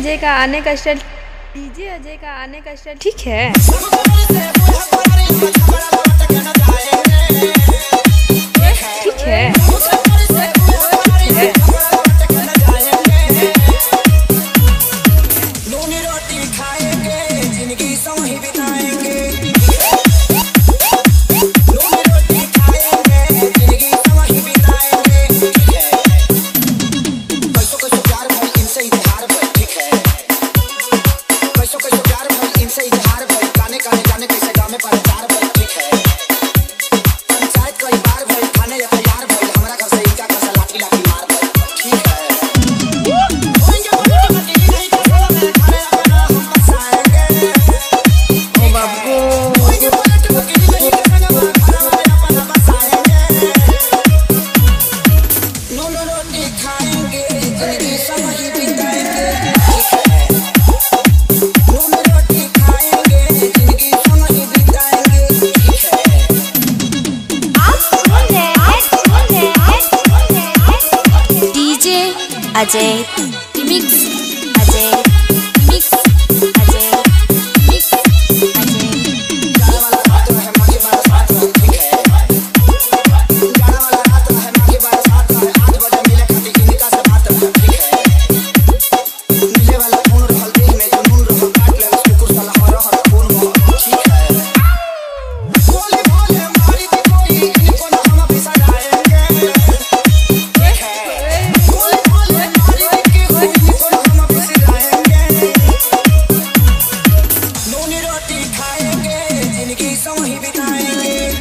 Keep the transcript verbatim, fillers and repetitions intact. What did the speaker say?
अजय का आने का स्टाइल डीजे अजय का आने का स्टाइल ठीक है। ठीक है। Ajay mix Ajay mix Ajay mix Ajay खाएंगे जिंदगी सो ही बिताएंगे।